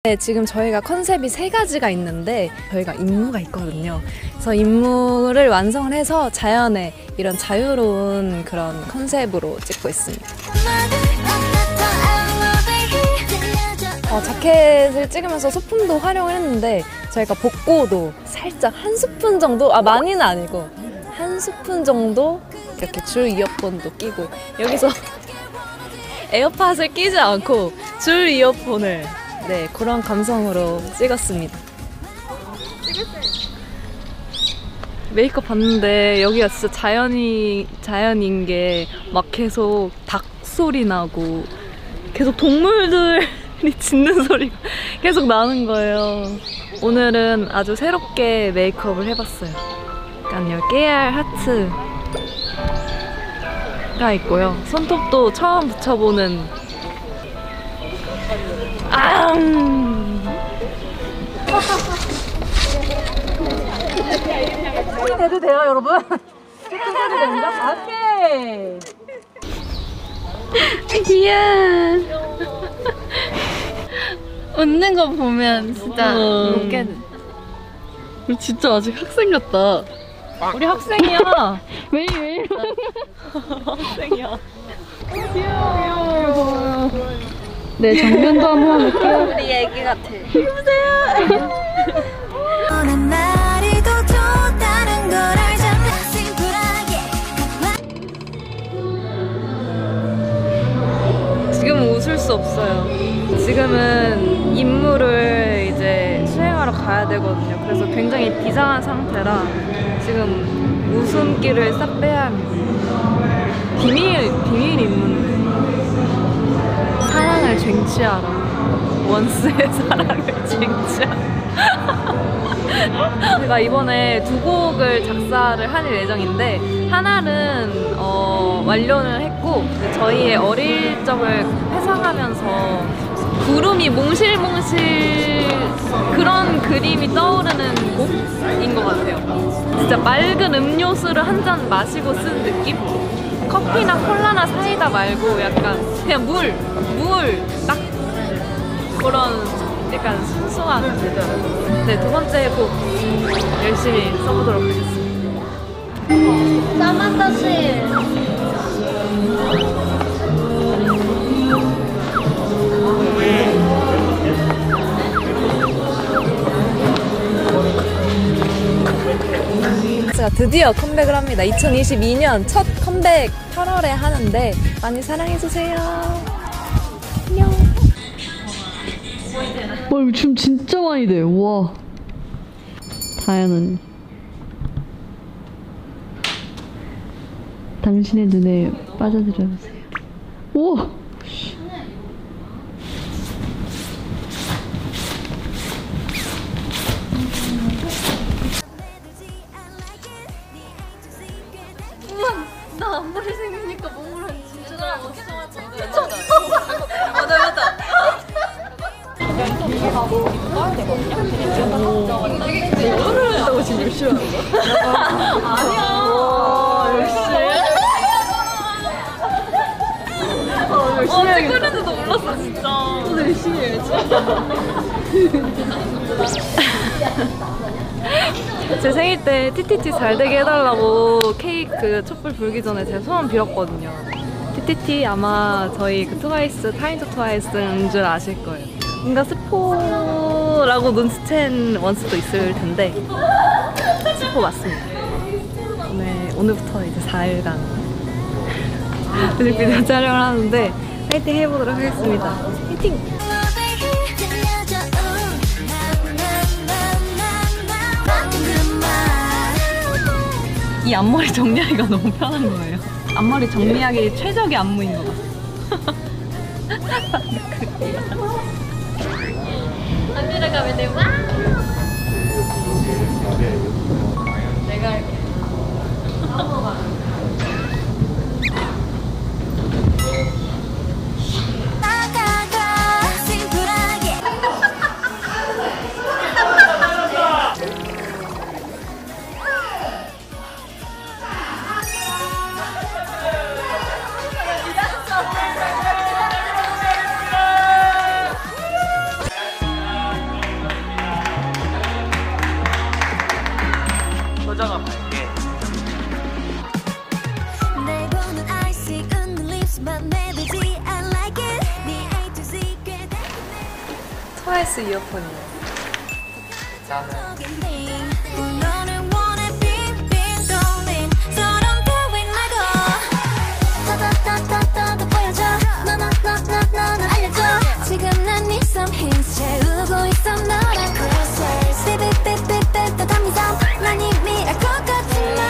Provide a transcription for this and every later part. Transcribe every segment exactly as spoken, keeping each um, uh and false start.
네, 지금 저희가 컨셉이 세 가지가 있는데 저희가 임무가 있거든요. 그래서 임무를 완성을 해서 자연의 이런 자유로운 그런 컨셉으로 찍고 있습니다. 어, 자켓을 찍으면서 소품도 활용을 했는데 저희가 복고도 살짝 한 스푼 정도, 아 많이는 아니고 한 스푼 정도 이렇게 줄 이어폰도 끼고 여기서 에어팟을 끼지 않고 줄 이어폰을 네 그런 감성으로 찍었습니다. 메이크업 봤는데 여기가 진짜 자연이, 자연인 게 막 계속 닭 소리 나고 계속 동물들이 짖는 소리가 계속 나는 거예요. 오늘은 아주 새롭게 메이크업을 해봤어요. 약간 여기 깨알 하트가 있고요. 손톱도 처음 붙여보는 앙! 해도 돼요, 여러분? 해도 됩니다. 오케이. 귀여워. 웃는 거 보면 진짜 웃겠네. 우리 진짜 아직 학생 같다. 우리 학생이야. 왜 왜 이러? 학생이야. 귀여워. 네, 정면도 한번 해볼게요. 우리 애기 같아. 지금은 웃을 수 없어요. 지금은 임무를 이제 수행하러 가야 되거든요. 그래서 굉장히 비상한 상태라 지금 웃음기를 싹 빼야 합니다. 비밀, 비밀 임무인데 사랑을 쟁취하라. 원스의 사랑을 쟁취하라. 제가 이번에 두 곡을 작사를 할 예정인데 하나는 어, 완료는 했고 저희의 어릴 적을 회상하면서 구름이 몽실몽실 그런 그림이 떠오르는 곡인 것 같아요. 진짜 맑은 음료수를 한 잔 마시고 쓴 느낌? 커피나 콜라나 사이다 말고 약간 그냥 물! 물! 딱 그런 약간 순수한 네, 두 번째 곡 열심히 써보도록 하겠습니다. 사만다씨. 제가 드디어 컴백을 합니다. 이천이십이 년 첫 컴백 팔월에 하는데 많이 사랑해주세요. 안녕. 와, 이거 춤 진짜 많이 돼. 와. 다현 언니. 당신의 눈에 빠져들어보세요. 우와! 나 앞머리 생기니까 몸으로 진짜 어디서 왔지? 맞아 맞아. 이거를 했다고 지금 열심히 하는 거야? 아니야. 열심히. 어, 열심히 해야겠다. 찍으려는지도 몰랐어 진짜. 오늘 열심히 해야지. 제 생일 때 티티티 잘 되게 해달라고 케이크 촛불 불기 전에 제 소원 빌었거든요. 티티티 아마 저희 그 트와이스, 타임 투 트와이스인 줄 아실 거예요. 뭔가 스포라고 눈치챈 원스도 있을 텐데 스포 맞습니다. 오늘, 오늘부터 이제 사 일간 뮤직비디오 촬영을 하는데 파이팅 해보도록 하겠습니다. 파이팅! 이 앞머리 정리하기가 너무 편한 거예요. 앞머리 정리하기 최적의 안무인 것 같아. 안 들어가면 돼. 와! 내가 할게. 트와이스 이어폰이에요. 나는 지금 난네섬 힌트 채우고 있어 너랑 closer 삐삐삐삐삐 또 담미섬 난 이미 알 것 같지만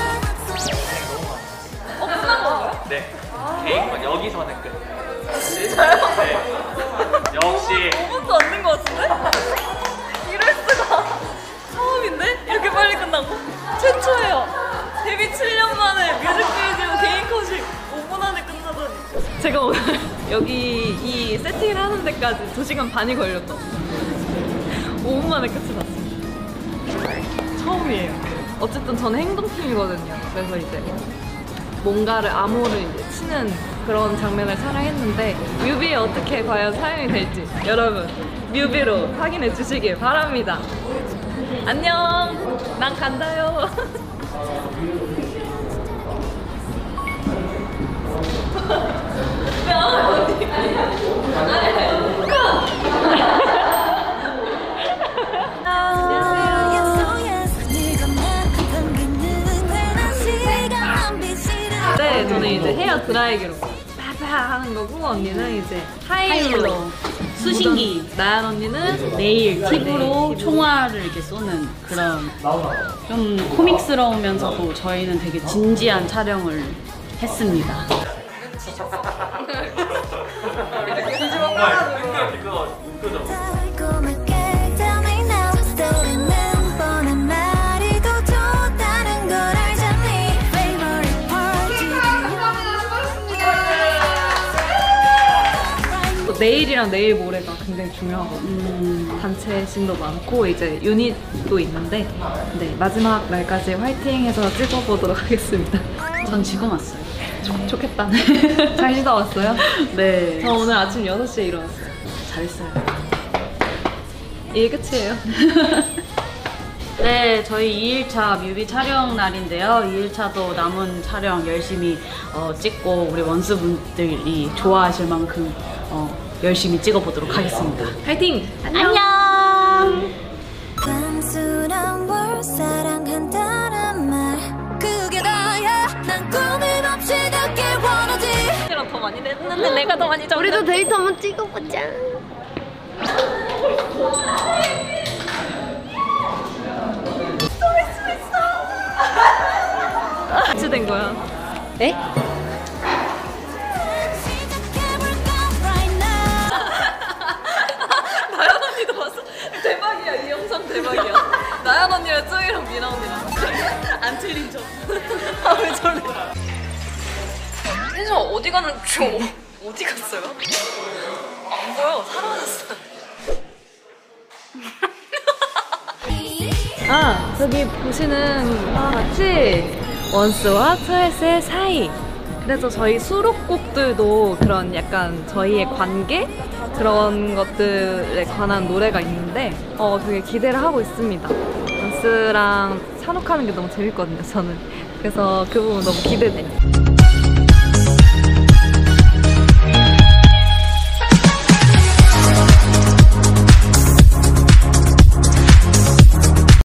어, 끝난 건가요? 네 개인권 여기서는 끝. 진짜요? 네. 역시 오 분도 안 된 것 같은데? 이럴 수가. 처음인데? 이렇게 빨리 끝나고? 최초예요. 데뷔 칠 년 만에 뮤직비디오 개인 컷이 오 분 안에 끝나다니. 제가 오늘 여기 이 세팅을 하는 데까지 두 시간 반이 걸렸거든요. 오 분 만에 끝이 났어요. 처음이에요. 어쨌든 저는 행동팀이거든요. 그래서 이제 뭔가를 암호를 이제 치는 그런 장면을 촬영했는데 뮤비에 어떻게 과연 사용이 될지 여러분 뮤비로 확인해 주시길 바랍니다. 안녕. 난 간다요. 왜 어디? 네, 저는 이제 헤어 드라이기로 파파 하는 거고 언니는 이제 하이로 하이로 수신기, 나연 언니는 네일 네, 팁으로 팁으로. 총알을 이렇게 쏘는 그런 좀 코믹스러우면서도 저희는 되게 진지한 촬영을 했습니다. 내일이랑 내일 모레가 굉장히 중요하거든요. 음, 단체 씬도 많고 이제 유닛도 있는데 네, 마지막 날까지 화이팅해서 찍어보도록 하겠습니다. 전 지금 왔어요. 좋겠다. 잘 쉬다 왔어요? 네, 저 오늘 아침 여섯 시에 일어났어요. 잘했어요. 이게 끝이에요. 네, 저희 이 일차 뮤비 촬영 날인데요. 이 일차도 남은 촬영 열심히 어, 찍고 우리 원수분들이 좋아하실 만큼 어, 열심히 찍어보도록 하겠습니다. 화이팅! 안녕! 단순한 걸 사랑한다는 말 그게 다야 난 꿈을 없이 닿길 원하지 언니랑 더 많이 냈는데 내가 더 많이 잡 우리도 데이트 한번 찍어보자. 같이 된 거야. 네? 시작해볼까 right now 나연 언니도 봤어? 대박이야. 이 영상 대박이야. 나연 언니랑 쯔이랑 미나 언니랑 안 틀린 점. 아 왜 저래? 혜정 어디 가는 중? 어디 갔어요? 안 보여. 사라졌어. 아 저기 보시는 바와 같이 원스와 트와이스의 사이. 그래서 저희 수록곡들도 그런 약간 저희의 관계 그런 것들에 관한 노래가 있는데 어 되게 기대를 하고 있습니다. 원스랑 산옥하는 게 너무 재밌거든요 저는. 그래서 그 부분 너무 기대돼요.